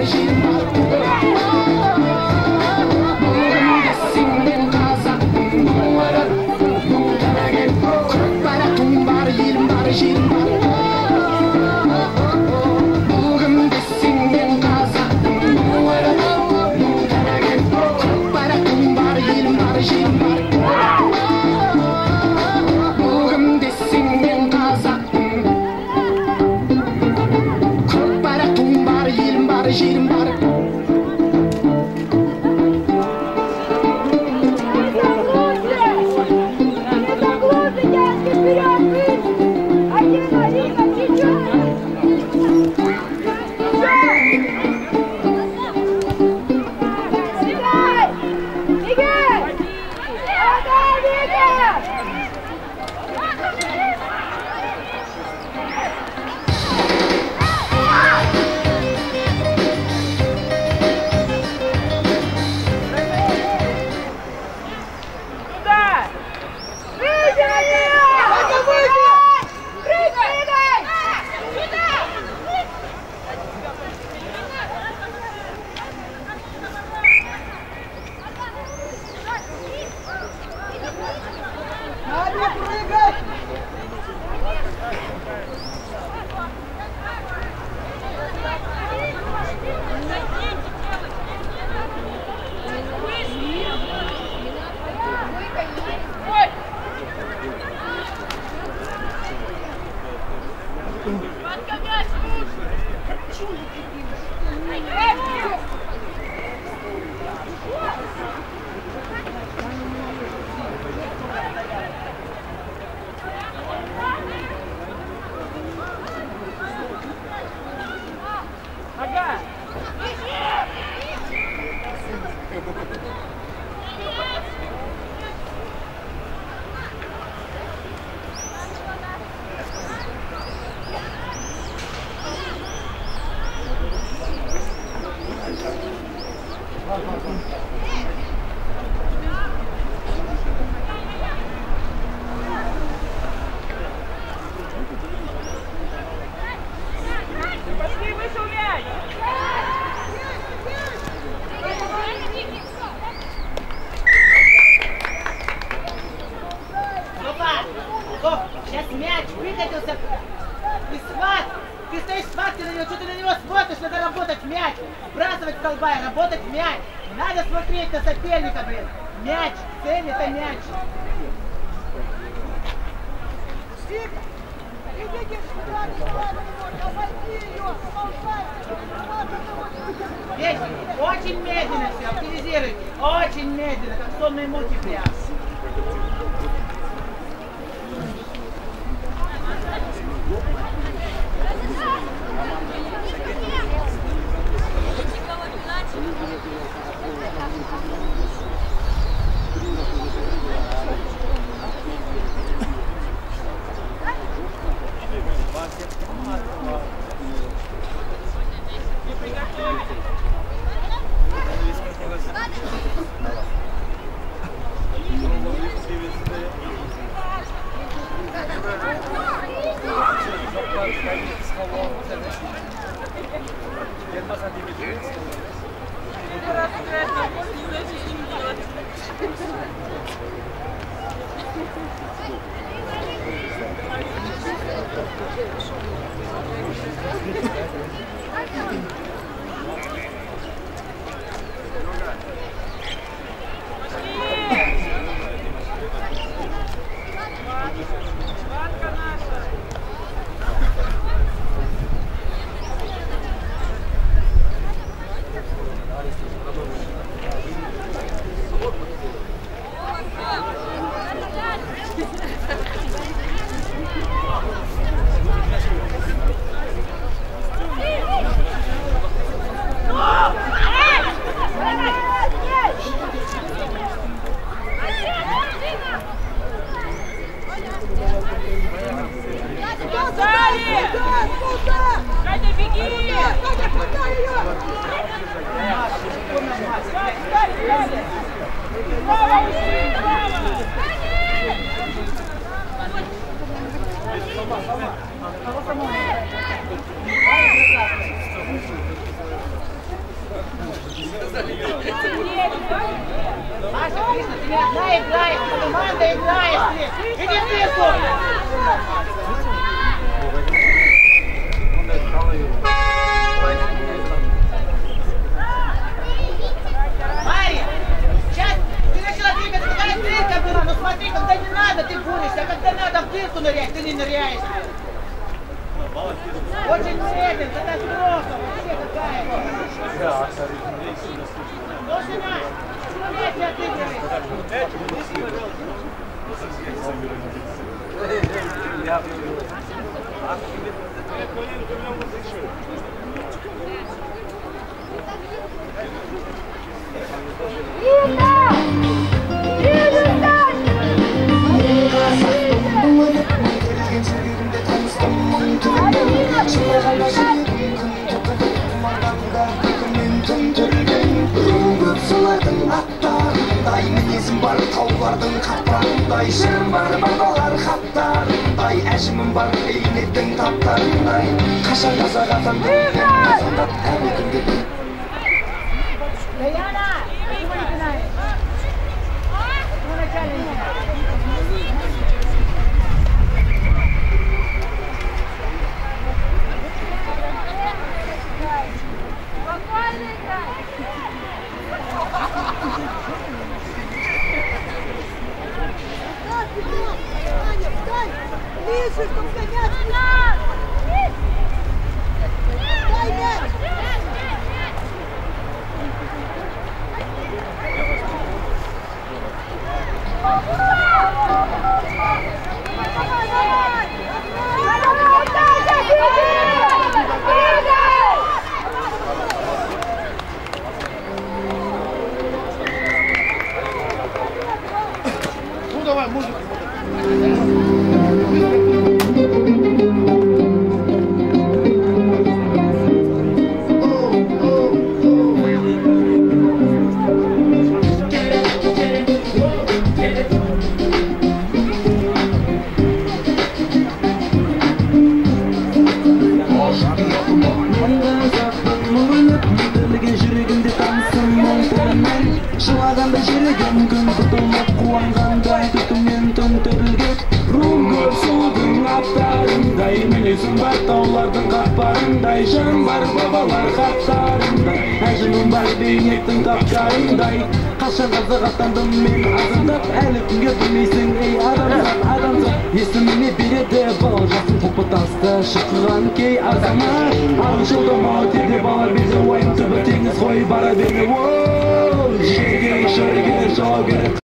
Очень медленно все, активизируйте. Очень медленно, как сонные муки прям. Маша, Кришна, ты не одна играешь, ты команда играешь. Иди в цирку. Мария, сейчас ты начала двигаться, такая дырка была, но смотри, когда не надо, ты борешься, а когда надо в дырку нырять, ты не ныряешь. Очень медленно, катастрофа, вообще какая-то. Должна, опять отыгрывай. Minezim var tavlardan kaplarınday, şirin var babalar kaplarınday, әжімім бар бейнеттің таптарындай, қашан қазақ атанdım азандап әлі күнге бір. Diana, почему не пинаешь? Почему начальник не пинаешь? Спокойно играй! Аня, встань! Ближе, чтобы гонять! Дай мяч! Ну давай, музыку. Жылағанда жүрегім күн тұтылып қуанғандай түтінмен төңтірілген руым көп сұлудың аттарындай мінезім бар таулардың қатпарындай жан бар бабалар хаттарындай әжімім бар бейнеттің таптарындай қашан қазақ атандым мен азандап әлі күнге білмейсің ей адамзат есіміне береді бұл жасын құлпытасты шыққан кей азамат ал жылдамау терде бала берді уайым түбі теңіз қой бара берді жерге жауап керек